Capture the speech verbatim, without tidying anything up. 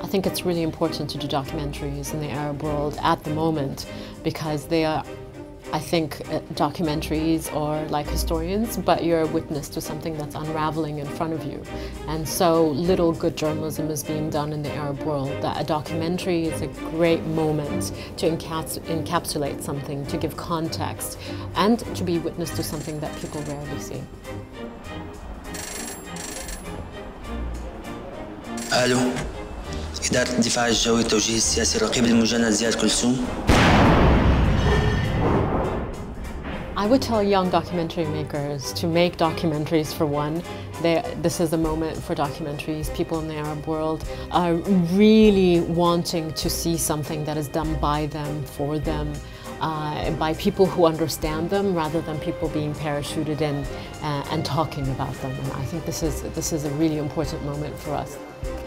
think it's really important to do documentaries in the Arab world at the moment, because they are, I think, uh, documentaries are like historians, but you're a witness to something that's unraveling in front of you. And so little good journalism is being done in the Arab world. That a documentary is a great moment to encaps encapsulate something, to give context, and to be witness to something that people rarely see. ألو، إدارة الدفاع الجوي والتوجيه السياسي الرقيب للمجند زياد كلثوم. I would tell young documentary makers to make documentaries for one. They, this is a moment for documentaries. People in the Arab world are really wanting to see something that is done by them, for them, uh, by people who understand them, rather than people being parachuted in uh, and talking about them. And I think this is, this is a really important moment for us.